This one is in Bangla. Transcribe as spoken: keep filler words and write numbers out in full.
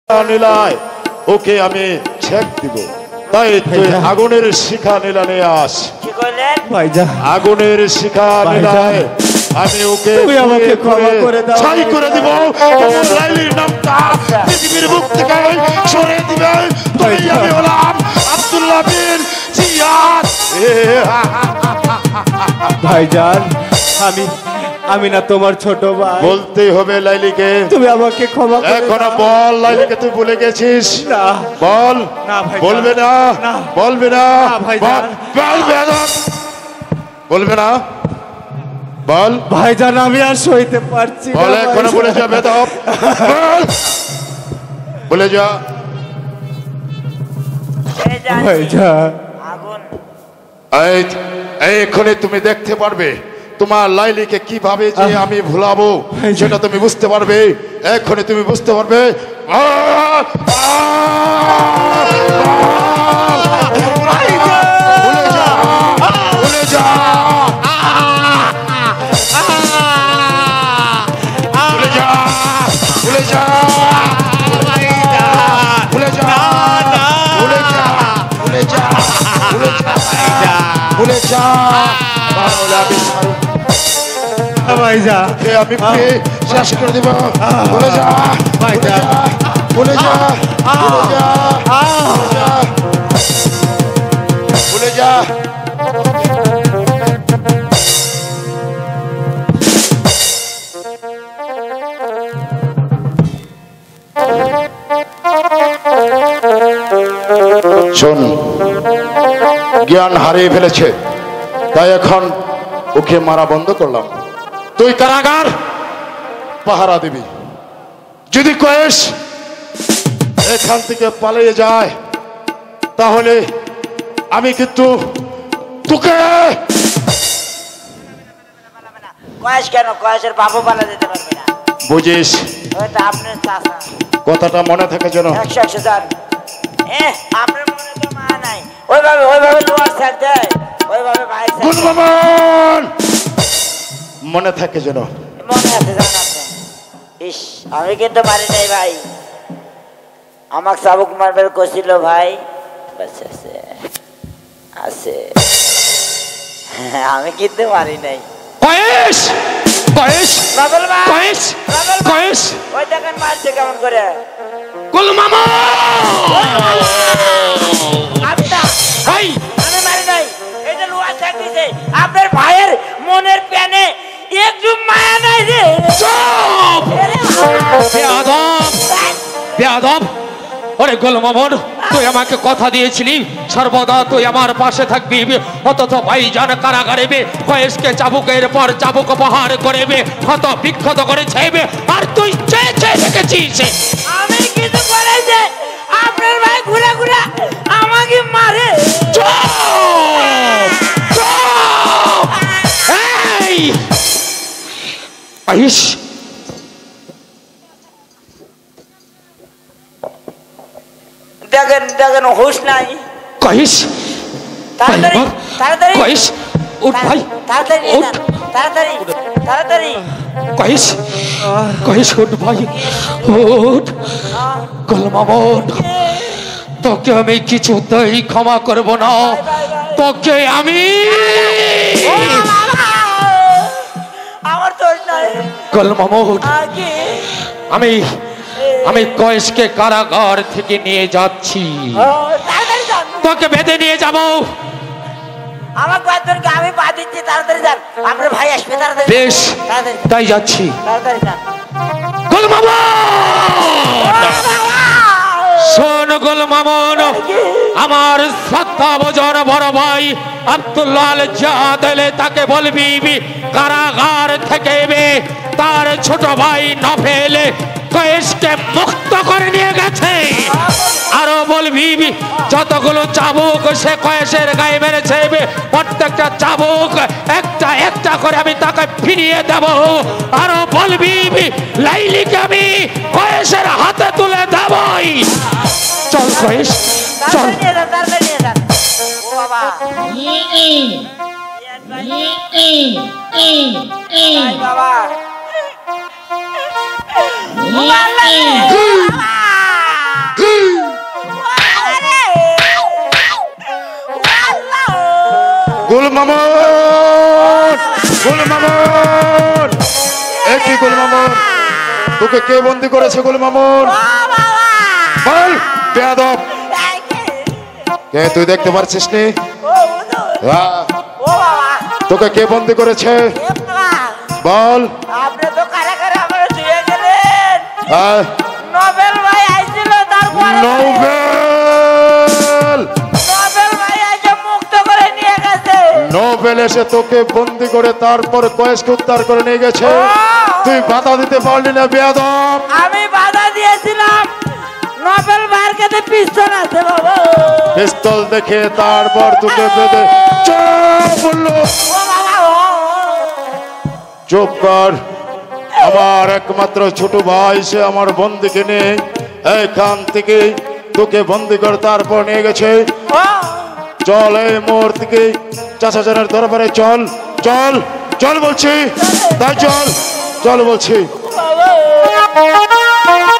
নীলায় ওকে আমি ছেক দিব, তাই তুই আগুনের শিখা নীলা নিয়ে আস। কি কইলেন ভাইজান? আগুনের শিখা নীলায় আমি ওকে তুমি আমাকে ক্ষমা করে দাও, ছাই করে দিব। তোমার লাইলির নামটা পৃথিবীর বুক থেকে সরিয়ে দিবে। তুমি আমি হলাম আব্দুল্লাহ বিন জিয়াদ। ভাইজান, আমি আমি না তোমার ছোট ভাই। বলতে হবে লাইলিকে, তুমি আমাকে ক্ষমা করে এখন দাও। বল লাইলিকে তুই ভুলে গেছিস? না বল। না ভাইজান, বলবে না? না। বলবে না? না ভাইজান। বলবে না? বলবে না? বল ভাইজান, আমি আর সইতে পারছি না। বল এখন বলে যা বেদব, বল বলে যা। এই জানি ভাইজান, আগুন এই এই এক্ষুনি তুমি দেখতে পারবে তোমার লাইলিকে কিভাবে যে আমি ভুলাবো, সেটা তুমি বুঝতে পারবে। এক্ষুনি তুমি বুঝতে পারবে। আহ! আহ! ভুলে যা, ভুলে যা, ভুলে যা, ভুলে যা, ভুলে যা, ভুলে যা, ভুলে যা, ভুলে যা, ভুলে যা। তাহলে আমি ছাড়ব, ভাইজান, এ আমি পুড়ে শেষ করে দিব। ভুলে যা, ভুলে যা, ভুলে যা, ভুলে যা, ভুলে যা। শোন, জ্ঞান হারিয়ে ফেলেছে, তাই এখন ওকে মারা বন্ধ করলাম। তুই কারাগার পাহারা দিবি। যদি কয়েস এখান থেকে পালিয়ে যায়, তাহলে আমি কিন্তু তোকে কয়েস কেন কয়েসের বাবু পালা যেতে পারবে না। বুঝিস? ওইটা আপনার চাচা। কথাটা মনে থাকে যেন। একশো একশো যান। এ আপনার মনে তো মা নাই, ওইভাবে ওইভাবে লোয়ার স্যার দেয়, ওইভাবে ভাই স্যার দেয়। গুণবান মনে থাকে যেন। মনে আছে জান আপনি? ইস, আমি কিন্তু মারি নাই ভাই, আমাকে চাবুক মারবার কছিল ভাই। বাস আছে আছে, আমি কিন্তু মারি নাই। কয়েস কয়েস বাবুল ভাই, কয়েস বাবুল ভাই, কয়েস ওই দেখেন মারছে কেমন করে। গুলমামা আমি না, ভাই, আমি মারি নাই, এটা লোয়ার স্যার দিছে। আপনার ভাইয়ের মনের প্যানে একটু মায়া নাই রে। চুপ! বেয়াদব, বেয়াদব। ওরে গোলমামন, তুই আমাকে কথা দিয়েছিলি সর্বদা তুই আমার পাশে থাকবি, অথচ ভাইজান কারাগারে কয়েসকে চাবুকের পর চাবুক প্রহার করবে, ক্ষত বিক্ষত করে ছেবে, আর তুই চেয়ে চেয়ে দেখেছিস। আমি কিছু করে যে আপনার ভাই ঘুরে ঘুরে আমাকে মারে। চুপ! চুপ! এই! আইস! দেখেন দেখেন হুশ নাই। কয়েস! তাড়াতাড়ি তাড়াতাড়ি কয়েস! উঠ ভাই! তাড়াতাড়ি নিয়ে উঠ! যান, তাড়াতাড়ি তাড়াতাড়ি। কয়েস! কয়েস উঠ ভাই! উঠ! গোলমামন, তোকে আমি কিছুতেই ক্ষমা করব না। তোকে আমি আমার দোষ নাই। গোলমামন, আগে আমি আমি কয়েসকে কারাগার থেকে নিয়ে যাচ্ছি। ও, তাড়াতাড়ি যান, তোকে বেঁধে নিয়ে যাব। আমার বাদরকে আমি পা দিচ্ছি, তাড়াতাড়ি যান, আপনার ভাই আসবে। তাড়াতাড়ি বেশ, তাড়াতাড়ি তাই যাচ্ছি। তাড়াতাড়ি যান। গোলমামন, শোন গোলমামন, আমার শ্রদ্ধা ভোজন বড় ভাই আব্দুল্লাহ জিয়াদ এলে তাকে বলবি কারাগার থেকে তার ছোট ভাই নফেল কয়েসকে মুক্ত করে নিয়ে গেছে। আরো বলবি যতগুলো চাবুক সে কয়েসের গায়ে মেরেছে, প্রত্যেকটা চাবুক একটা একটা করে আমি তাকে ফিরিয়ে দেব। আরো বলবি লাইলিকে আমি কয়েসের হাতে তুলে দেবই। চল কয়েস, চল। তাড়াতাড়ি নিয়ে যান, তাড়াতাড়ি নিয়ে যান। ও বাবা, ভাই বাবা, গুলমামুন গুলমামুন একই গুলমামুন তোকে কে বন্দি করেছে গুলমামুন বল বেয়াদব কে তুই দেখতে পারছিস নি তোকে কে বন্দি করেছে বল আপনি তো কারা কারা আমার ধুয়ে গেলেন হ্যাঁ নোবেল ভাই আইছিল তারপরে নোবেল নোবেল ভাই এসে মুক্ত করে নিয়ে গেছে নোবেল এসে তোকে বন্দি করে তারপর কয়েসকে উদ্ধার করে নিয়ে গেছে তুই বাধা দিতে পারলি না বেয়াদব আমি বাধা দিয়েছিলাম নোবেল ভাইয়ের কাছে পিস্তল আছে বাবা পিস্তল দেখে তারপর তোকে বেঁধে চুপ বললো ও বাবা ও চুপ কর আমার একমাত্র ছোট ভাই সে আমার বন্দিকে নিয়ে এখান থেকে তোকে বন্দি করে তারপর নিয়ে গেছে চল এই মোড় থেকে চাচা জানার দরবারে চল চল চল বলছি তাই চল চল বলছি বাবা